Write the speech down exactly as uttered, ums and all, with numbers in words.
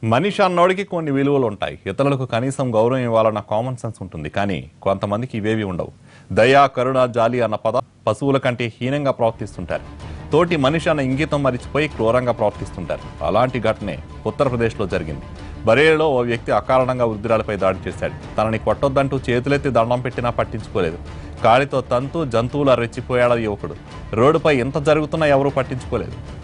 మనిషి అన్నోడికి కొన్ని విలువలు ఉంటాయి. ఇతరులకు కనీసం గౌరవం ఇవ్వాలన్న కామన్ సెన్స్ ఉంటుంది. కానీ కొంతమందికి ఇవేవి ఉండవు. దయా, కరుణ, జాలి అన్న పద పశువుల కంటే హీనంగా ప్రవర్తిస్తుంటారు. తోటి మనిషి అన్న ఇంగితం మరిచిపోయి క్రూరంగా ప్రవర్తిస్తుంటారు. అలాంటి ఘటనే ఉత్తరప్రదేశ్లో జరిగింది. బరేలీలో ఓ వ్యక్తి అకారణంగా వృద్ధురాలపై దాడి చేశాడు. తనని కొట్టొద్దంటూ చేతులెత్తి దండం పెట్టినా పట్టించుకోలేదు. కాలితో తంతు జంతువుల రెచ్చిపోయాడు యువకుడు. రోడ్డుపై ఎంత జరుగుతున్నా ఎవరూ పట్టించుకోలేదు.